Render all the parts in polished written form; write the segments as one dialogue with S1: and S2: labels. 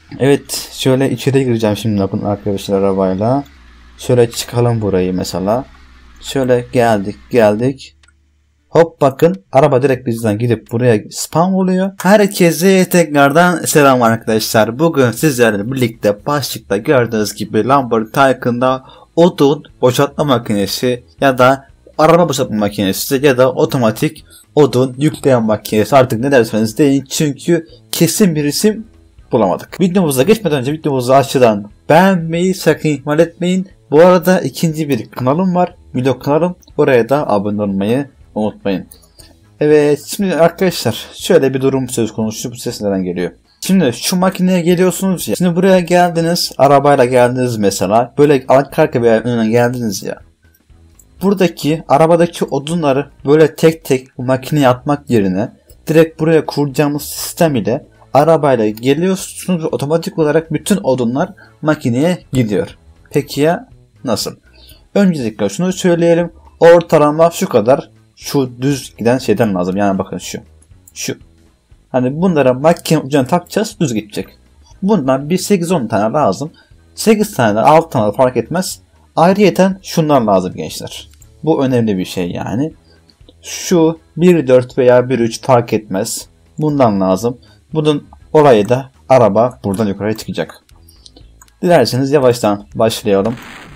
S1: Evet, şöyle içeri gireceğim şimdi bakın arkadaşlar arabayla. Şöyle çıkalım burayı mesela. Şöyle geldik. Hop bakın araba direkt bizden gidip buraya spam oluyor. Herkese tekrardan selam arkadaşlar. Bugün sizlerle birlikte başlıkta gördüğünüz gibi Lamborghini Taycan'da odun boşaltma makinesi ya da araba boşaltma makinesi ya da otomatik odun yükleyen makinesi, artık ne derseniz deyin, çünkü kesin bir isim bulamadık. Videomuza geçmeden önce videomuzu aşağıdan beğenmeyi sakın ihmal etmeyin. Bu arada ikinci bir kanalım var, vlog kanalım. Oraya da abone olmayı unutmayın. Evet, şimdi arkadaşlar şöyle bir durum söz konusu. Bu ses neden geliyor? Şimdi şu makineye geliyorsunuz ya. Şimdi buraya geldiniz, arabayla geldiniz mesela. Böyle arka veya önüne geldiniz ya. Buradaki arabadaki odunları böyle tek tek bu makineye atmak yerine direkt buraya kuracağımız sistem ile arabayla geliyorsunuz ve otomatik olarak bütün odunlar makineye gidiyor. Peki ya nasıl? Öncelikle şunu söyleyelim. Ortalama şu kadar, şu düz giden şeyden lazım. Yani bakın şu. Hani bunlara makine ucuna takacağız, düz gidecek. Bundan bir 8-10 tane lazım. 8 tane 6 tane fark etmez. Ayrıyeten şunlar lazım gençler. Bu önemli bir şey yani. Şu 1.4 veya 1.3 fark etmez. Bundan lazım. Bunun olayı da araba buradan yukarıya çıkacak. Dilerseniz yavaştan başlayalım.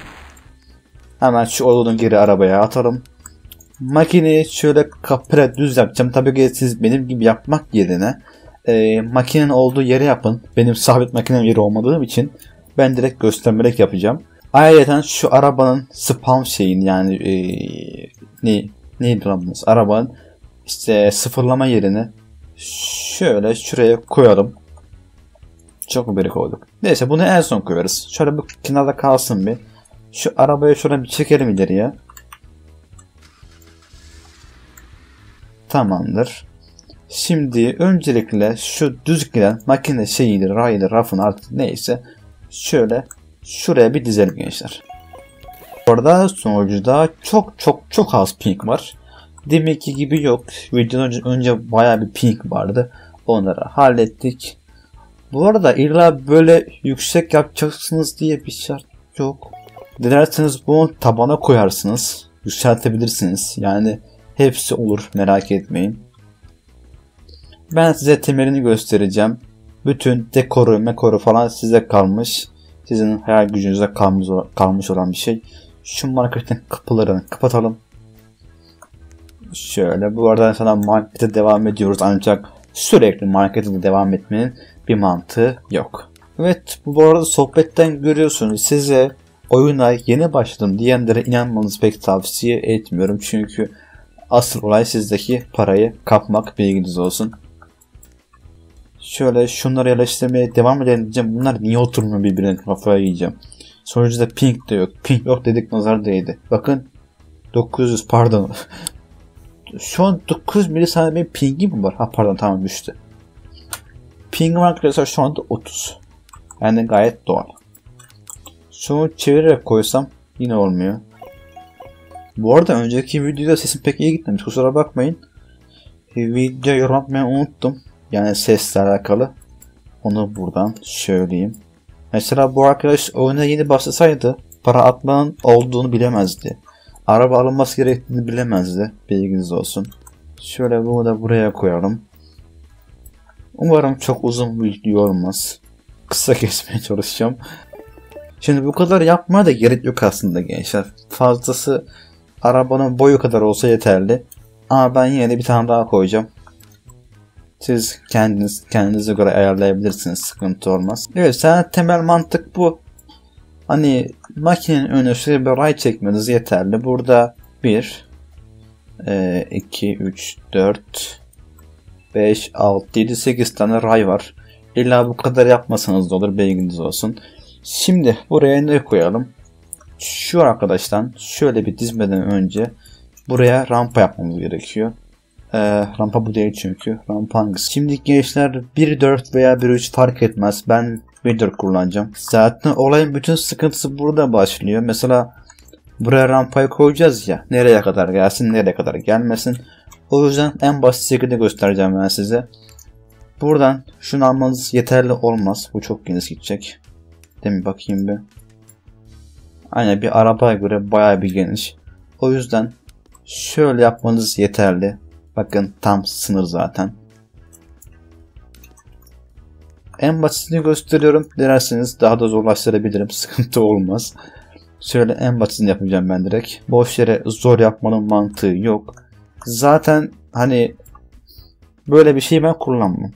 S1: Hemen şu odunu geri arabaya atalım. Makineyi şöyle kapıra düz yapacağım. Tabii ki siz benim gibi yapmak yerine makinenin olduğu yere yapın. Benim sabit makinem yeri olmadığım için ben direkt göstermelik yapacağım. Ayrıca şu arabanın spam şeyin yani neydi lan bu? Arabanın işte sıfırlama yerini şöyle şuraya koyalım. Çok mu beri koyduk? Neyse, bunu en son koyarız. Şöyle bu kenarda kalsın bir. Şu arabayı şöyle bir çekelim ileriye. Tamamdır. Şimdi öncelikle şu düz giden makine şeyini, rayını, rafını artık neyse şöyle şuraya bir dizelim gençler. Orada sonucuda çok az ping var. Deminki gibi yok. Videodan önce bayağı bir ping vardı. Onları hallettik. Bu arada illa böyle yüksek yapacaksınız diye bir şart yok. Dilerseniz bunu tabana koyarsınız. Yükseltebilirsiniz. Yani hepsi olur, merak etmeyin. Ben size temelini göstereceğim. Bütün dekoru falan size kalmış. Sizin hayal gücünüze kalmış olan bir şey. Şu marketin kapılarını kapatalım. Şöyle, bu arada sana markete devam ediyoruz ancak sürekli markete devam etmenin bir mantığı yok. Evet, bu arada sohbetten görüyorsunuz, size oyuna yeni başladım diyenlere inanmanızı pek tavsiye etmiyorum. Çünkü asıl olay sizdeki parayı kapmak, bilginiz olsun. Şöyle şunları yerleştirmeye devam edeceğim. Bunlar niye oturmuyor birbirine, kafaya yiyeceğim. Sonuçta ping de yok. Ping yok dedik, nazar değdi. Bakın 900 pardon. Şu an 900 milisaniye bir pingim mi var? Ha pardon, tamam düştü. Pingim arkadaşlar şu anda 30. Yani gayet doğal. Şunu çevirerek koysam yine olmuyor. Bu arada önceki videoda sesim pek iyi gitmemiş, kusura bakmayın. Video yorum atmayı unuttum. Yani sesle alakalı. Onu buradan söyleyeyim. Mesela bu arkadaş oyuna yeni başlasaydı para atmanın olduğunu bilemezdi. Araba alınması gerektiğini bilemezdi. Bilginiz olsun. Şöyle bunu da buraya koyalım. Umarım çok uzun bir video olmaz. Kısa kesmeye çalışacağım. Şimdi bu kadar yapmaya da gerek yok aslında gençler. Fazlası arabanın boyu kadar olsa yeterli. Ama ben yine de bir tane daha koyacağım. Siz kendinize göre ayarlayabilirsiniz. Sıkıntı olmaz. Evet, sen temel mantık bu. Hani makinenin önüne şöyle bir ray çekmeniz yeterli. Burada 1 2 3 4 5 6 7 8 tane ray var. İlla bu kadar yapmasanız da olur, bilginiz olsun. Şimdi buraya ne koyalım? Şu arkadaştan şöyle bir dizmeden önce buraya rampa yapmamız gerekiyor. Rampa bu değil çünkü. Rampa hangisi? Şimdi gençler 1.4 veya 1.3 fark etmez. Ben 1.4 kullanacağım. Zaten olayın bütün sıkıntısı burada başlıyor. Mesela buraya rampayı koyacağız ya. Nereye kadar gelsin, nereye kadar gelmesin. O yüzden en basit şekilde göstereceğim ben size. Buradan şunu almanız yeterli olmaz. Bu çok geniş gidecek. Değil mi? Bakayım bir. Aynen bir arabaya göre bayağı bir geniş. O yüzden şöyle yapmanız yeterli. Bakın tam sınır zaten. En basitini gösteriyorum. Dilerseniz daha da zorlaştırabilirim. Sıkıntı olmaz. Şöyle en basitini yapacağım ben direkt. Boş yere zor yapmanın mantığı yok. Zaten hani böyle bir şey ben kullanmam.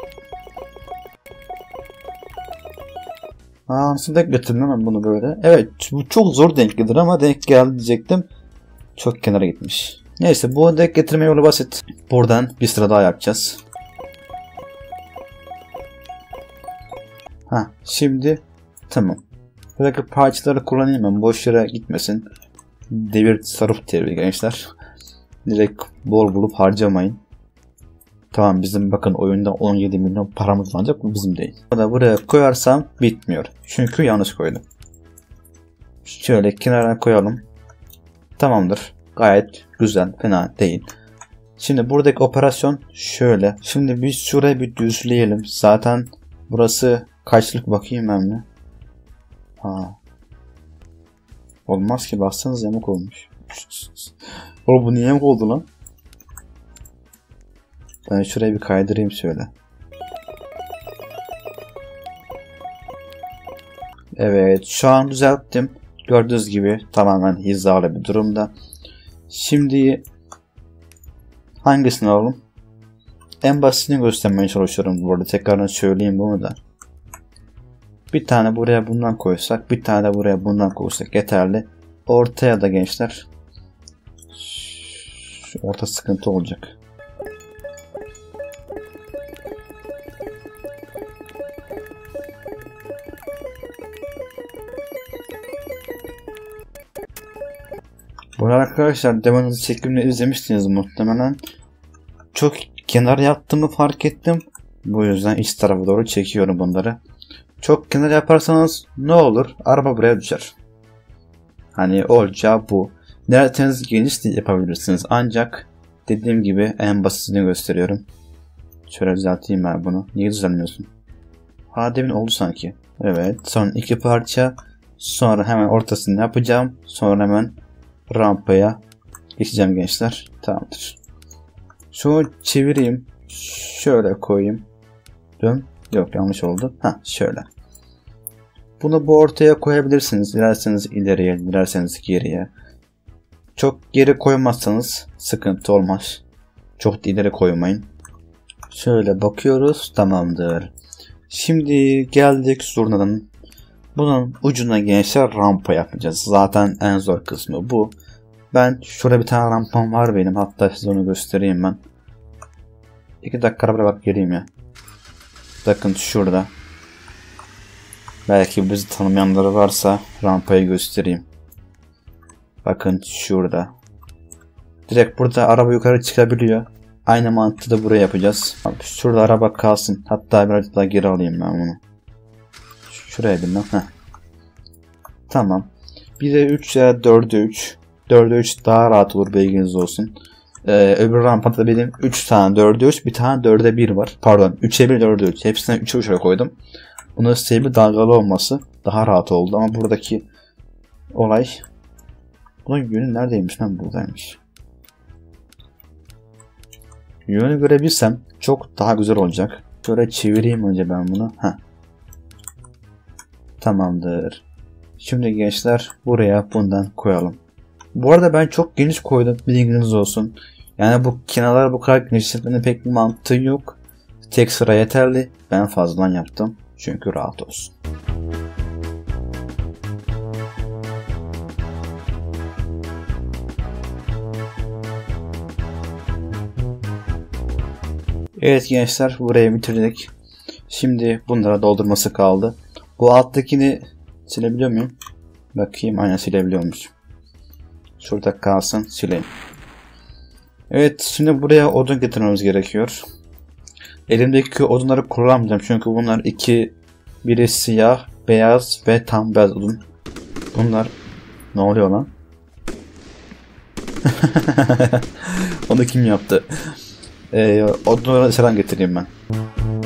S1: Nasıl denk getirdim ben bunu böyle? Evet, bu çok zor denk gelir ama denk geldi diyecektim. Çok kenara gitmiş. Neyse, bu denk getirme yolu basit. Buradan bir sıra daha yapacağız. Şimdi tamam. Buradaki parçaları kullanayım ben. Boş yere gitmesin. Devir sarıp devri gençler. Direkt bol bulup harcamayın. Tamam, bizim bakın oyunda 17 milyon paramız ancak bu bizim değil. Burada buraya koyarsam bitmiyor. Çünkü yanlış koydum. Şöyle kenara koyalım. Tamamdır. Gayet güzel. Fena değil. Şimdi buradaki operasyon şöyle. Şimdi biz şurayı bir düzleyelim. Zaten burası kaçlık bakayım ben mi? Olmaz ki, baksanız yamuk olmuş. Oğlum bu niye yamuk oldu lan? Ben şurayı bir kaydırayım şöyle. Evet, şu an düzelttim. Gördüğünüz gibi tamamen hizalı bir durumda. Şimdi hangisini alalım? En basitini göstermeye çalışıyorum bu arada. Tekrardan söyleyeyim bunu da. Bir tane buraya bundan koysak, bir tane de buraya bundan koysak yeterli. Ortaya da gençler. Şu orta sıkıntı olacak. Bu arkadaşlar demonun çekimini izlemiştiniz muhtemelen. Çok kenar yaptığımı fark ettim. Bu yüzden iç tarafa doğru çekiyorum bunları. Çok kenar yaparsanız ne olur? Araba buraya düşer. Hani olacağı bu. Dilerseniz geniş de yapabilirsiniz. Ancak dediğim gibi en basitini gösteriyorum. Şöyle düzelteyim ben bunu. Niye düzelmiyorsun? Demin oldu sanki. Evet. Son iki parça. Sonra hemen ortasını yapacağım. Sonra hemen rampaya geçeceğim gençler. Tamamdır. Şunu çevireyim. Şöyle koyayım. Dön. Yok, yanlış oldu. Şöyle. Bunu bu ortaya koyabilirsiniz. Dilerseniz ileriye, dilerseniz geriye. Çok geri koymazsanız sıkıntı olmaz. Çok ileri koymayın. Şöyle bakıyoruz. Tamamdır. Şimdi geldik zurnadan. Bunun ucuna gençler rampa yapacağız. Zaten en zor kısmı bu. Ben şurada bir tane rampam var benim. Hatta size onu göstereyim ben. 2 dakika arabaya bak geleyim ya. Bakın şurada. Belki bizi tanımayanları varsa rampayı göstereyim. Bakın şurada. Direkt burada araba yukarı çıkabiliyor. Aynı mantığı da buraya yapacağız. Şurada araba kalsın. Hatta biraz daha geri alayım ben bunu. Şuraya bilmem. Tamam. 1'e 3 ya 4'e 3. 4'e 3 daha rahat olur, bilginiz olsun. Öbür rampada da benim 3 tane 4'e 3, bir tane 4'e 1 var. Pardon, 3'e 1 4'e 3. Hepsinden 3'e 3'e koydum. Bunun sebebi dalgalı olması. Daha rahat oldu ama buradaki olay. Bunun yönü neredeymiş lan? Buradaymış. Yönü görebilsem çok daha güzel olacak. Şöyle çevireyim önce ben bunu. Tamamdır. Şimdi gençler buraya bundan koyalım. Bu arada ben çok geniş koydum, bilginiz olsun. Yani bu kenarlar bu kadar genişletmenin pek bir mantığı yok. Tek sıra yeterli. Ben fazladan yaptım. Çünkü rahat olsun. Evet gençler, burayı bitirdik. Şimdi bunlara doldurması kaldı. Bu alttakini silebiliyor muyum? Bakayım, aynen silebiliyormuş. Şurada kalsın, sileyim. Evet, şimdi buraya odun getirmemiz gerekiyor. Elimdeki odunları kullanmayacağım çünkü bunlar biri siyah, beyaz ve tam beyaz odun. Bunlar ne oluyor lan? Onu kim yaptı? Odunları dışarıdan getireyim ben.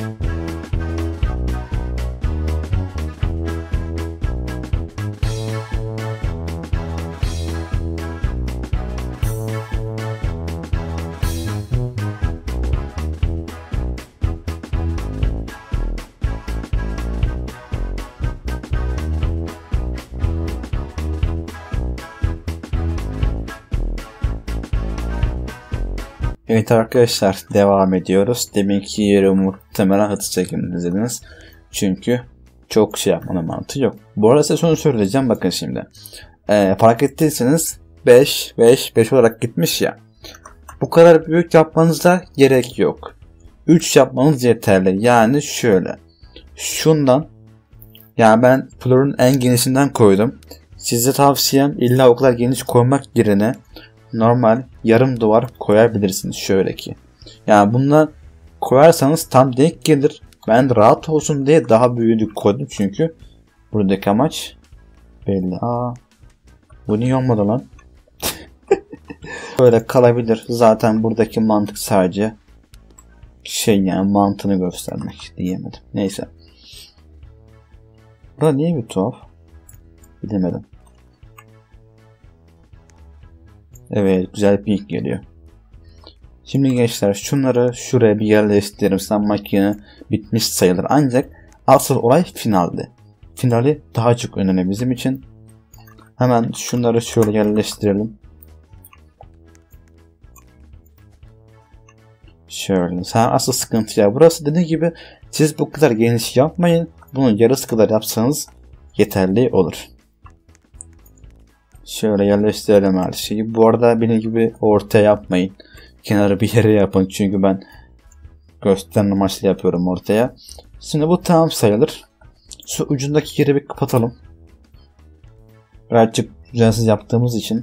S1: Evet arkadaşlar, devam ediyoruz. Deminki yeri muhtemelen hızlı çekimde izlediniz. Çünkü çok şey yapmanın mantığı yok. Bu arada size şunu söyleyeceğim, bakın şimdi. Fark ettiyseniz 5, 5, 5 olarak gitmiş ya. Bu kadar büyük yapmanıza gerek yok. 3 yapmanız yeterli. Yani şöyle. Şundan, yani ben florun en genişinden koydum. Size tavsiyem illa o kadar geniş koymak yerine normal yarım duvar koyabilirsiniz şöyle ki. Yani bundan koyarsanız tam denk gelir. Ben rahat olsun diye daha büyüğünü koydum çünkü buradaki amaç belli. Bu niye olmadı lan? Böyle kalabilir. Zaten buradaki mantık sadece yani mantığını göstermek diyemedim. Neyse. Burada niye bir tuhaf? Bilemedim. Evet, güzel bir ilk geliyor. Şimdi gençler şunları şuraya bir yerleştirelim. Sen makine bitmiş sayılır. Ancak asıl olay finalde. Finali daha çok önemli bizim için. Hemen şunları şöyle yerleştirelim. Şöyle. Sen asıl sıkıntı ya. Burası dediğim gibi siz bu kadar geniş yapmayın. Bunun yarısı kadar yapsanız yeterli olur. Şöyle yerleştirelim her şeyi. Bu arada benim gibi ortaya yapmayın. Kenara bir yere yapın. Çünkü ben gösterme amaçlı yapıyorum ortaya. Şimdi bu tamam sayılır. Şu ucundaki yeri bir kapatalım. Birazcık düzensiz yaptığımız için.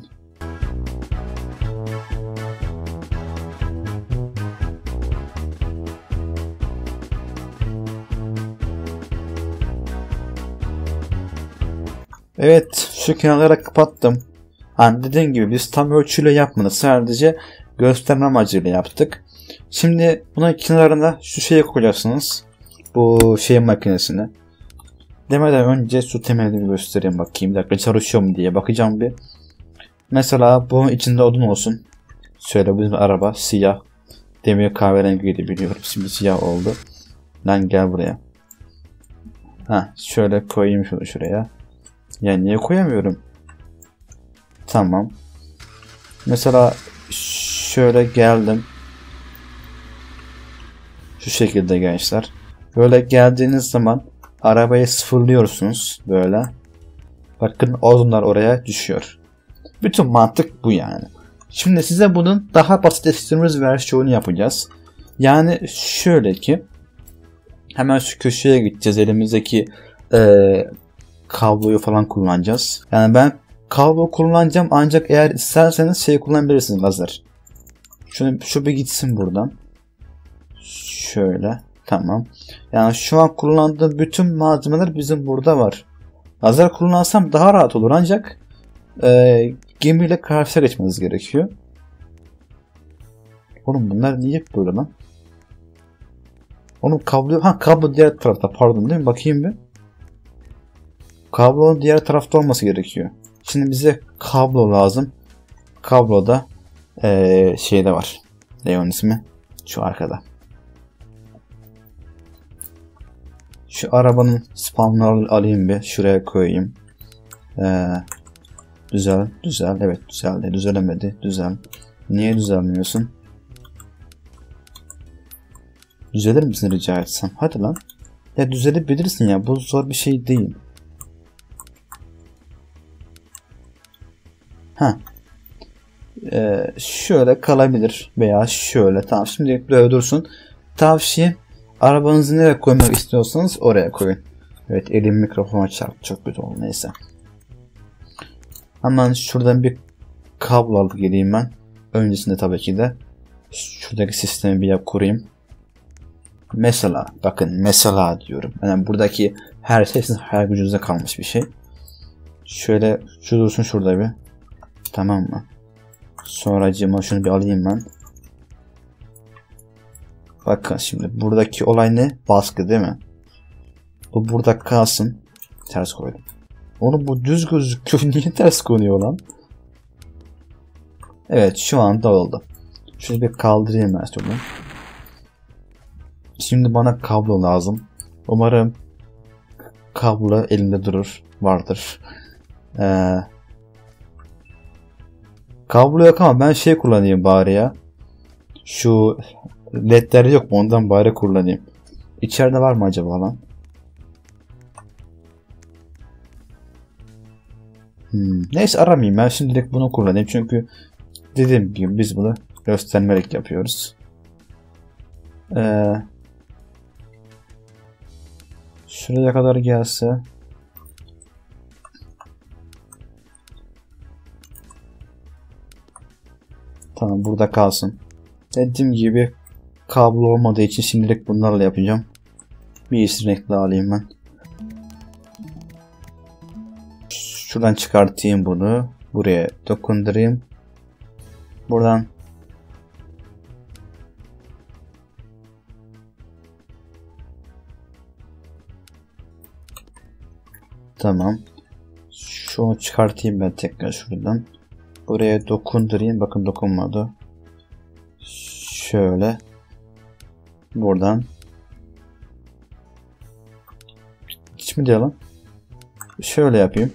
S1: Evet, şu kenarlara kapattım. Hani dediğim gibi biz tam ölçüyle yapmadık. Sadece gösterme amacıyla yaptık. Şimdi bunun kenarına şu şeyi koyacaksınız. Bu şey makinesini. Demeden önce su temelini bir göstereyim bakayım. Bir dakika çalışıyor mu diye bakacağım bir. Mesela bunun içinde odun olsun. Şöyle bizim araba siyah. Demir kahverengiydi biliyorum. Şimdi siyah oldu. Lan gel buraya. Şöyle koyayım şunu şuraya. Yani niye koyamıyorum? Tamam. Mesela şöyle geldim. Şu şekilde gençler. Böyle geldiğiniz zaman arabayı sıfırlıyorsunuz böyle. Bakın odunlar oraya düşüyor. Bütün mantık bu yani. Şimdi size bunun daha basitleştirilmiş versiyonu yapacağız. Yani şöyle ki hemen şu köşeye gideceğiz. Elimizdeki kabloyu falan kullanacağız. Yani ben kablo kullanacağım ancak eğer isterseniz şey kullanabilirsiniz, lazer. Şu bir gitsin buradan. Şöyle. Tamam. Yani şu an kullandığım bütün malzemeler bizim burada var. Lazer kullansam daha rahat olur ancak gemiyle karşıya geçmeniz gerekiyor. Oğlum bunlar niye böyle lan? Oğlum kablo diğer tarafta, pardon değil mi? Bakayım bir. Kablonun diğer tarafta olması gerekiyor. Şimdi bize kablo lazım. Kabloda şeyde var. Ne onun ismi? Şu arkada. Şu arabanın spawn'ını alayım bir. Şuraya koyayım. Düzel. Evet düzeldi. Düzelemedi. Düzel. Niye düzelmiyorsun? Düzelir misin rica etsem? Hadi lan. Ya düzelebilirsin ya. Bu zor bir şey değil. Şöyle kalabilir veya şöyle. Tamam, şimdi böyle dursun. Tavsiye, arabanızı nereye koymak istiyorsanız oraya koyun. Evet, elim mikrofona çarptı, çok kötü oldu, neyse. Hemen şuradan bir kablo alıp geleyim ben. Öncesinde tabii ki de şuradaki sistemi bir kurayım. Mesela bakın, mesela diyorum. Yani buradaki her şey sizin hayal gücünüze kalmış bir şey. Şöyle şu dursun şurada bir. Tamam mı? Sonracığıma şunu bir alayım ben. Bakın şimdi buradaki olay ne? Baskı değil mi? Bu burada kalsın. Ters koydum. Oğlum bu düz gözüküyor. Niye ters konuyor lan? Evet, şu anda oldu. Şunu bir kaldırayım ben şunu. Şimdi bana kablo lazım. Umarım kablo elimde durur. Vardır. Kablo yok ama ben şey kullanayım bari ya. Şu ledler yok mu? Ondan bari kullanayım. İçeride var mı acaba lan? Neyse aramayayım, ben şimdilik bunu kullanayım çünkü dediğim gibi biz bunu göstermelik yapıyoruz. Şuraya kadar gelse. Tamam, burada kalsın. Dediğim gibi kablo olmadığı için şimdilik bunlarla yapacağım. Bir yeşil renkli alayım ben. Şuradan çıkartayım bunu. Buraya dokundurayım. Buradan tamam. Şunu çıkartayım ben tekrar şuradan. Buraya dokundurayım. Bakın dokunmadı. Şöyle. Buradan. Hiç mi diyor lan? Şöyle yapayım.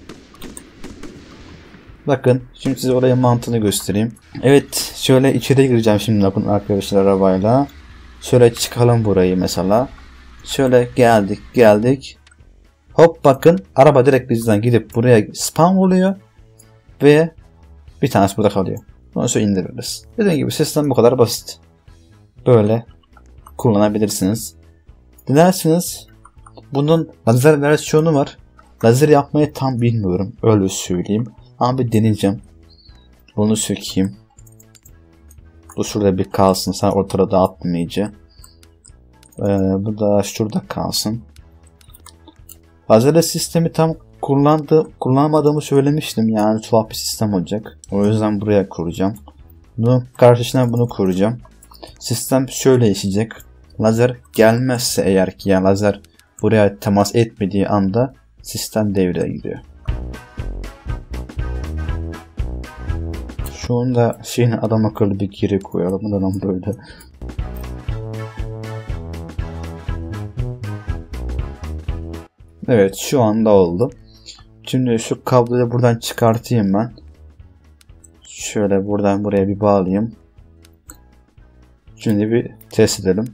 S1: Bakın şimdi size oraya mantığını göstereyim. Evet, şöyle içeri gireceğim şimdi bakın arkadaşlar arabayla. Şöyle çıkalım burayı mesela. Şöyle geldik. Hop bakın araba direkt bizden gidip buraya spam oluyor. Ve bir tanesi burada kalıyor. Onu şöyle indiririz. Dediğim gibi sistem bu kadar basit. Böyle kullanabilirsiniz. Dilerseniz bunun lazer versiyonu var. Lazer yapmayı tam bilmiyorum. Öyle söyleyeyim. Ama bir deneyeceğim. Bunu sökeyim. Bu şurada bir kalsın. Sen ortada dağıtma iyice. Bu da şurada kalsın. Lazer sistemi tam kullanmadığımı söylemiştim. Yani tuhaf bir sistem olacak. O yüzden buraya kuracağım. Bunu karşısına bunu kuracağım. Sistem şöyle işleyecek. Lazer gelmezse eğer ki, yani lazer buraya temas etmediği anda sistem devreye giriyor. Şu anda şeyine adam akıllı bir geri koyalım. Adam böyle. Evet, şu anda oldu. Şimdi şu kabloyu buradan çıkartayım ben. Şöyle buradan buraya bir bağlayayım. Şimdi bir test edelim.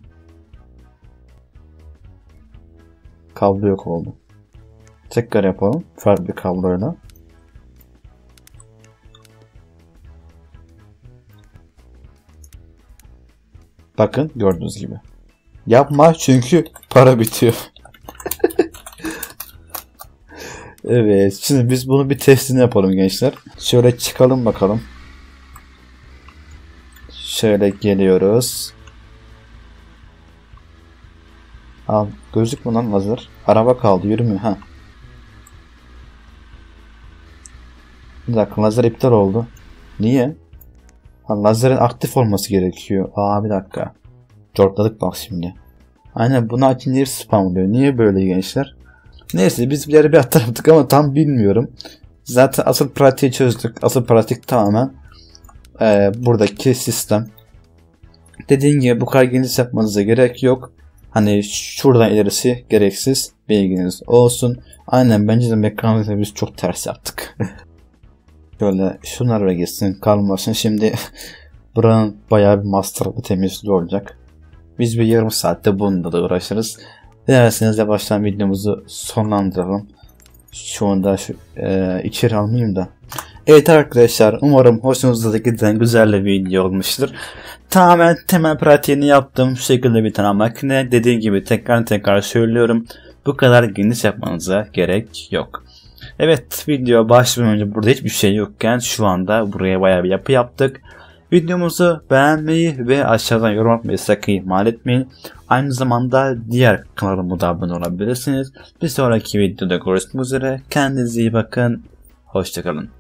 S1: Kablo yok oldu. Tekrar yapalım. Farklı bir kabloyla. Bakın gördüğünüz gibi. Yapma çünkü para bitiyor. Evet, şimdi biz bunu bir testini yapalım gençler. Şöyle çıkalım bakalım. Şöyle geliyoruz. Al, gözükmüyor lan lazer. Araba kaldı, yürümüyor ha. Bir dakika, lazer iptal oldu. Niye? Ha, lazerin aktif olması gerekiyor. Aa, bir dakika. Cortladık bak şimdi. Aynen, bunu açınca spam oluyor. Niye böyle gençler? Neyse, biz bir yere bir atlattık ama tam bilmiyorum. Zaten asıl pratiği çözdük. Asıl pratik tamamen buradaki sistem. Dediğim gibi bu kadar geniş yapmanıza gerek yok. Hani şuradan ilerisi gereksiz, bilginiz olsun. Aynen, bence de mekanikte biz çok ters yaptık. Şöyle şunlar ve gitsin, kalmasın. Şimdi buranın bayağı bir masterlı temizliği olacak. Biz bir yarım saatte bununla da uğraşırız. Dilerseniz yavaştan videomuzu sonlandıralım. Şu anda içeri almayayım da. Evet arkadaşlar, umarım hoşunuza giden güzel bir video olmuştur. Tamamen temel pratiğini yaptım. Şu şekilde bir tane makine. Dediğim gibi tekrar söylüyorum. Bu kadar geniş yapmanıza gerek yok. Evet, video başlamadan önce burada hiçbir şey yokken şu anda buraya bayağı bir yapı yaptık. Videomuzu beğenmeyi ve aşağıdan yorum atmayı sakın ihmal etmeyin. Aynı zamanda diğer kanalıma da abone olabilirsiniz. Bir sonraki videoda görüşmek üzere. Kendinize iyi bakın. Hoşçakalın.